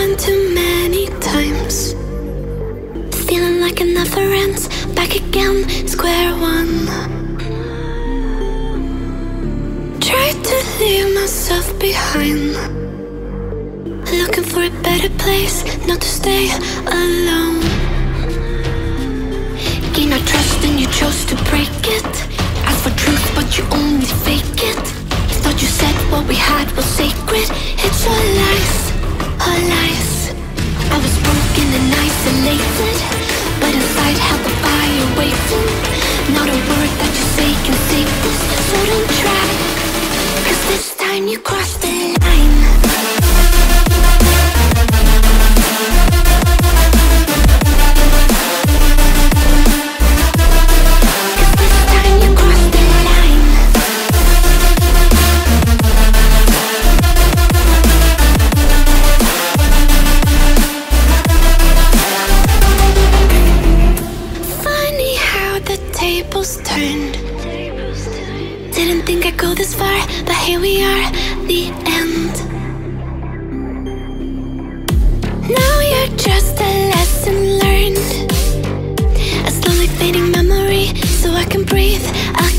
one too many times. Feeling like it never ends. Back again, square one. Tried to leave myself behind, looking for a better place, not to stay alone. Gain our trust and you chose to break it. Ask for truth but you only fake it. Thought you said what we had was sacred. It's all lies, all lies. I was broken and isolated, but inside held the fire waiting. Not a word that you say can save this, so don't try, 'cause this time you crossed the line. Turned. Didn't think I'd go this far, but here we are, the end. Now you're just a lesson learned, a slowly fading memory, so I can breathe.